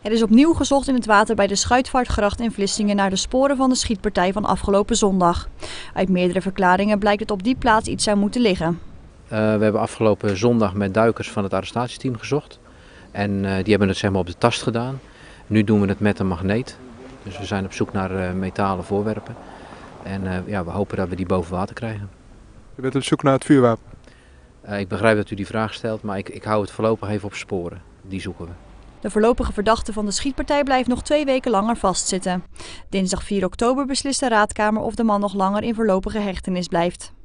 Er is opnieuw gezocht in het water bij de Schuitvaartgracht in Vlissingen naar de sporen van de schietpartij van afgelopen zondag. Uit meerdere verklaringen blijkt dat op die plaats iets zou moeten liggen. We hebben afgelopen zondag met duikers van het arrestatieteam gezocht. En die hebben het op de tast gedaan. Nu doen we het met een magneet. Dus we zijn op zoek naar metalen voorwerpen. En we hopen dat we die boven water krijgen. U bent op zoek naar het vuurwapen? Ik begrijp dat u die vraag stelt, maar ik hou het voorlopig even op sporen. Die zoeken we. De voorlopige verdachte van de schietpartij blijft nog 2 weken langer vastzitten. Dinsdag 4 oktober beslist de raadkamer of de man nog langer in voorlopige hechtenis blijft.